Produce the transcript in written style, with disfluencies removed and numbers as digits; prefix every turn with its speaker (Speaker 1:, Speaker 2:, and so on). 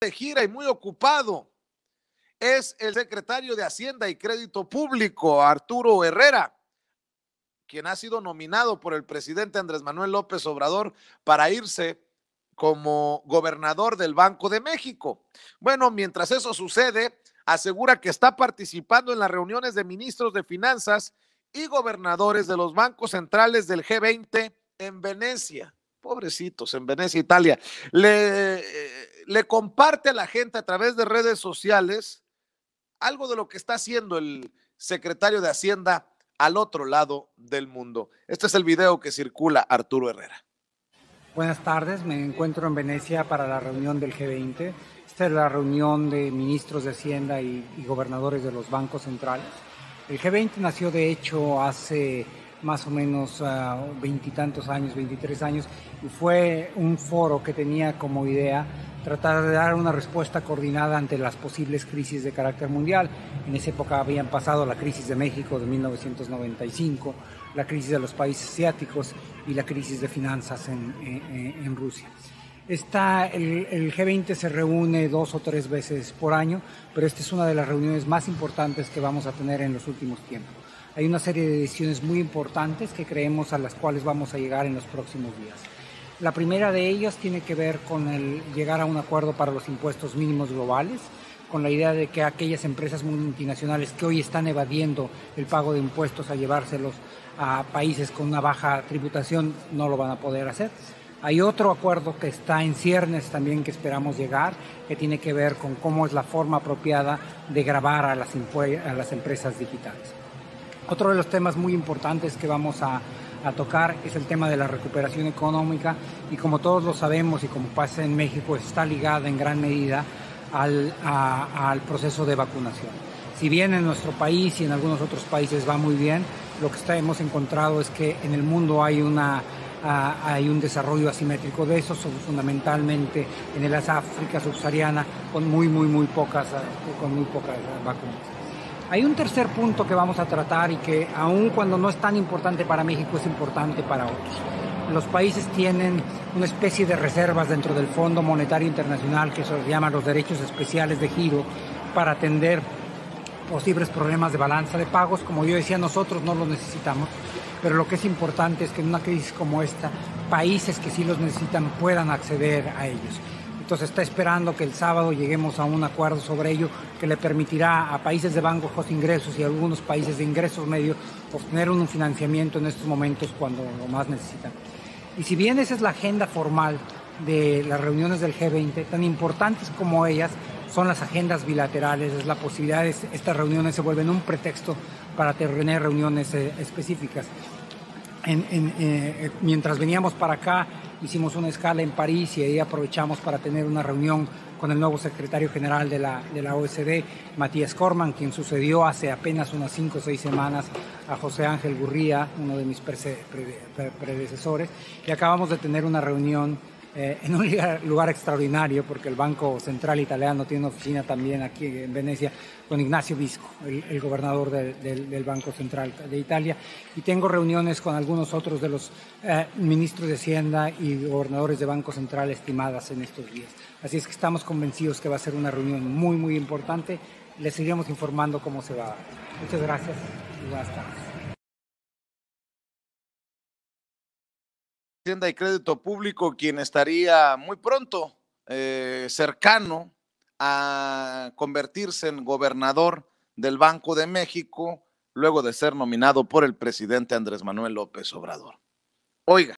Speaker 1: de gira y muy ocupado es el secretario de Hacienda y Crédito Público, Arturo Herrera, quien ha sido nominado por el presidente Andrés Manuel López Obrador para irse como gobernador del Banco de México. Bueno, mientras eso sucede, asegura que está participando en las reuniones de ministros de Finanzas y gobernadores de los bancos centrales del G20 en Venecia. Pobrecitos, en Venecia, Italia. Le comparte a la gente a través de redes sociales algo de lo que está haciendo el secretario de Hacienda al otro lado del mundo. Este es el video que circula Arturo Herrera.
Speaker 2: Buenas tardes, me encuentro en Venecia para la reunión del G20. Esta es la reunión de ministros de Hacienda y gobernadores de los bancos centrales. El G20 nació de hecho hace más o menos 20 y tantos años, 23 años, y fue un foro que tenía como idea tratar de dar una respuesta coordinada ante las posibles crisis de carácter mundial. En esa época habían pasado la crisis de México de 1995, la crisis de los países asiáticos y la crisis de finanzas en Rusia. El G20 se reúne 2 o 3 veces por año, pero esta es una de las reuniones más importantes que vamos a tener en los últimos tiempos. Hay una serie de decisiones muy importantes que creemos a las cuales vamos a llegar en los próximos días. La primera de ellas tiene que ver con llegar a un acuerdo para los impuestos mínimos globales, con la idea de que aquellas empresas multinacionales que hoy están evadiendo el pago de impuestos a llevárselos a países con una baja tributación no lo van a poder hacer. Hay otro acuerdo que está en ciernes también que esperamos llegar, que tiene que ver con cómo es la forma apropiada de gravar a las empresas digitales. Otro de los temas muy importantes que vamos a tocar es el tema de la recuperación económica y como todos lo sabemos y como pasa en México está ligada en gran medida al proceso de vacunación. Si bien en nuestro país y en algunos otros países va muy bien, lo que hemos encontrado es que en el mundo hay un desarrollo asimétrico de eso, fundamentalmente en el África subsahariana con muy pocas vacunas. Hay un tercer punto que vamos a tratar y que aun cuando no es tan importante para México es importante para otros. Los países tienen una especie de reservas dentro del Fondo Monetario Internacional que se llama los derechos especiales de giro para atender posibles problemas de balanza de pagos. Como yo decía, nosotros no los necesitamos, pero lo que es importante es que en una crisis como esta, países que sí los necesitan puedan acceder a ellos. Entonces está esperando que el sábado lleguemos a un acuerdo sobre ello que le permitirá a países de bajos ingresos y a algunos países de ingresos medios obtener un financiamiento en estos momentos cuando lo más necesitan. Y si bien esa es la agenda formal de las reuniones del G20, tan importantes como ellas son las agendas bilaterales, es la posibilidad de que estas reuniones se vuelven un pretexto para tener reuniones específicas. Mientras veníamos para acá, hicimos una escala en París y ahí aprovechamos para tener una reunión con el nuevo secretario general de la OECD, Matías Cormann, quien sucedió hace apenas unas 5 o 6 semanas a José Ángel Gurría, uno de mis predecesores, y acabamos de tener una reunión en un lugar extraordinario, porque el Banco Central Italiano tiene una oficina también aquí en Venecia, con Ignacio Visco, el gobernador del Banco Central de Italia, y tengo reuniones con algunos otros de los ministros de Hacienda y gobernadores de Banco Central estimadas en estos días. Así es que estamos convencidos que va a ser una reunión muy importante. Les seguiremos informando cómo se va a dar. Muchas gracias y buenas tardes.
Speaker 1: Hacienda y Crédito Público, quien estaría muy pronto cercano a convertirse en gobernador del Banco de México, luego de ser nominado por el presidente Andrés Manuel López Obrador. Oiga,